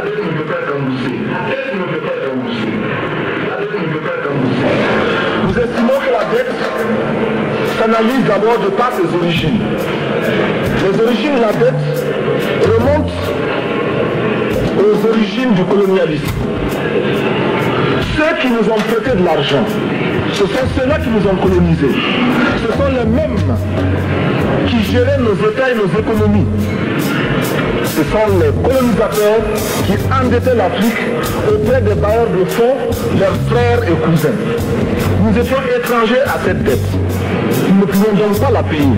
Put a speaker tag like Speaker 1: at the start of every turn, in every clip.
Speaker 1: dette ne peut pas être remboursée. La dette ne peut pas être remboursée. La dette ne peut pas être remboursée. Nous estimons que la dette s'analyse d'abord de par ses origines. Les origines de la dette remontent aux origines du colonialisme. Ceux qui nous ont prêté de l'argent, ce sont ceux-là qui nous ont colonisés. Ce sont les mêmes qui géraient nos États et nos économies. Ce sont les colonisateurs qui endettaient l'Afrique auprès des bailleurs de fonds, leurs frères et cousins. Nous étions étrangers à cette dette. Nous ne pouvions donc pas la payer.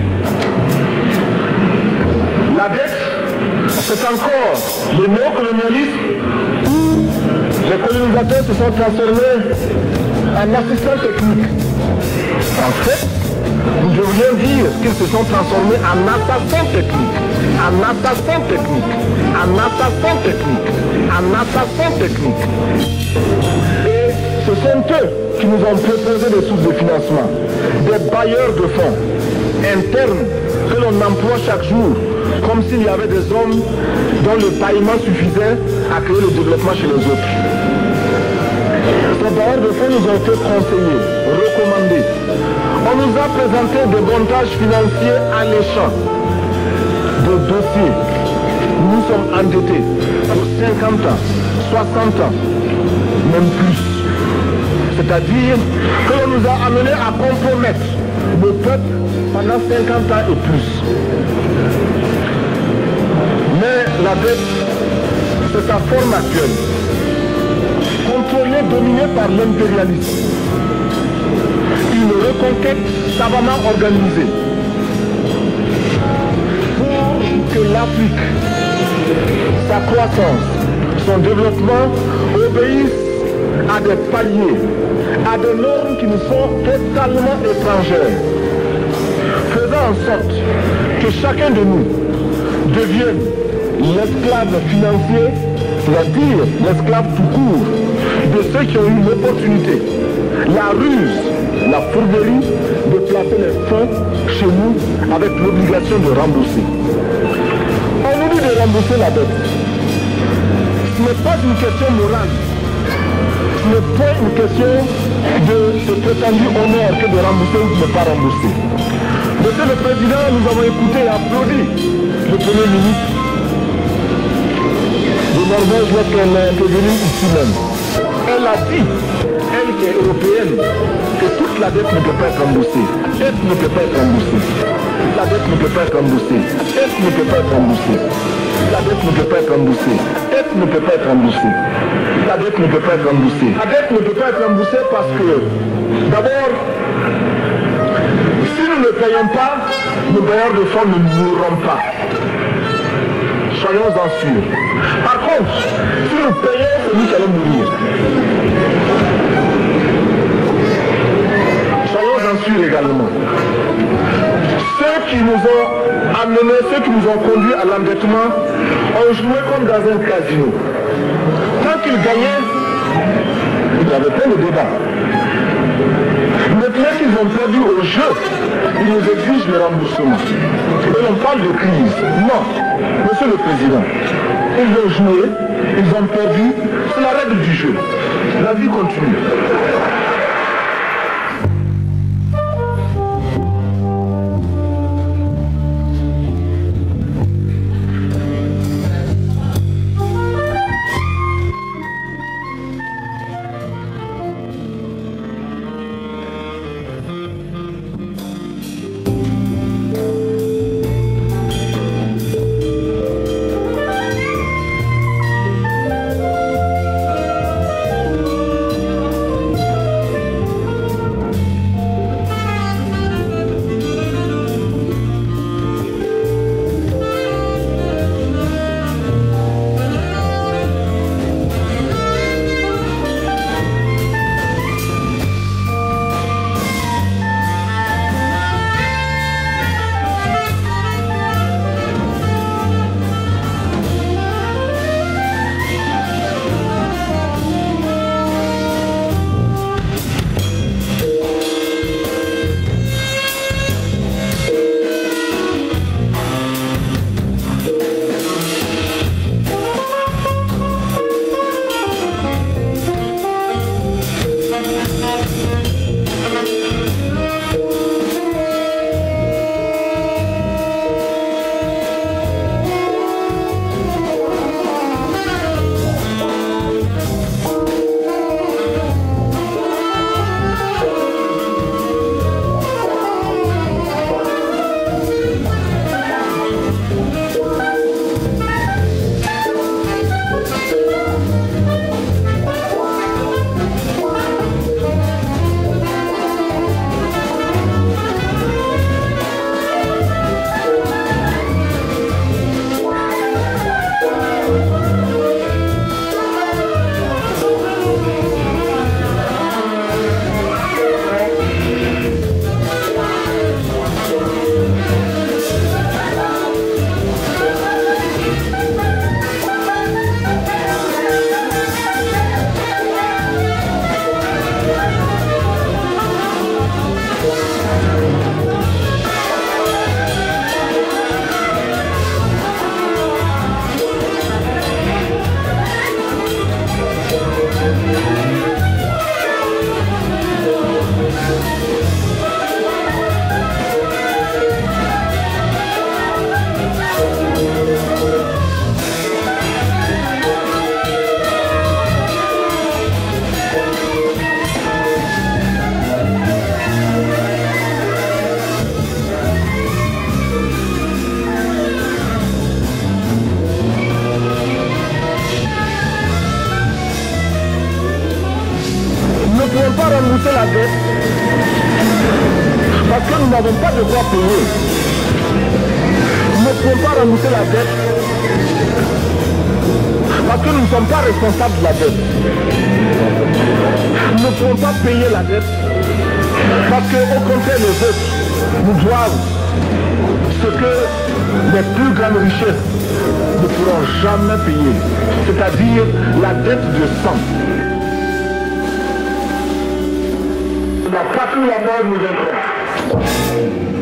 Speaker 1: La dette, c'est encore le néocolonialisme où les colonisateurs se sont transformés en assistants techniques. En fait, nous devrions dire qu'ils se sont transformés en assassins techniques. En assassins techniques. En assassins techniques. En assassins techniques. Et ce sont eux qui nous ont proposé des sources de financement. Des bailleurs de fonds internes que l'on emploie chaque jour, comme s'il y avait des hommes dont le paillement suffisait à créer le développement chez les autres. Ces bailleurs de fonds nous ont été conseillés, recommandés. On nous a présenté des montages financiers alléchants, des dossiers. Nous sommes endettés pour 50 ans, 60 ans, même plus. C'est-à-dire que l'on nous a amenés à compromettre le peuple pendant 50 ans et plus. Mais la dette, c'est sa forme actuelle. Contrôlée, dominée par l'impérialisme. Une reconquête savamment organisée pour que l'Afrique, sa croissance, son développement obéissent à des paliers, à des normes qui nous sont totalement étrangères, faisant en sorte que chacun de nous devienne l'esclave financier, c'est-à-dire l'esclave tout court de ceux qui ont eu l'opportunité, la ruse, la fourberie de placer les fonds chez nous avec l'obligation de rembourser. On nous dit de rembourser la dette. Ce n'est pas une question morale. Ce n'est pas une question de ce prétendu honneur que de rembourser ou de ne pas rembourser. Monsieur le Président, nous avons écouté et applaudi le Premier ministre de Norvège lorsqu'elle est intervenue ici même. Elle a dit, elle qui est européenne, que toute la dette ne peut pas être remboursée. La dette ne peut pas être remboursée. La dette ne peut pas être remboursée. La dette ne peut pas être remboursée. La dette ne peut pas être remboursée. La dette ne peut pas être remboursée. La dette ne peut pas être remboursée. La dette ne peut pas être remboursée parce que, d'abord, si nous ne payons pas, nos bailleurs de fonds ne mourront pas. Soyons-en sûrs. Par contre, si nous payons, c'est nous qui allons mourir. Soyons-en sûrs également. Ceux qui nous ont amenés, ceux qui nous ont conduits à l'endettement, ont joué comme dans un casino. Tant qu'ils gagnaient, il n'y avait pas de débat. Maintenant qu'ils ont perdu au jeu, ils nous exigent le remboursement. Et on parle de crise. Non, Monsieur le Président, ils ont joué, ils ont perdu, c'est la règle du jeu. La vie continue. la dette parce que nous n'avons pas de quoi payer. Nous ne pouvons pas rembourser la dette parce que nous ne sommes pas responsables de la dette. Nous ne pouvons pas payer la dette parce qu'au contraire les autres nous doivent ce que les plus grandes richesses ne pourront jamais payer, c'est-à-dire la dette de sang. La patrie, la mort nous intéresse.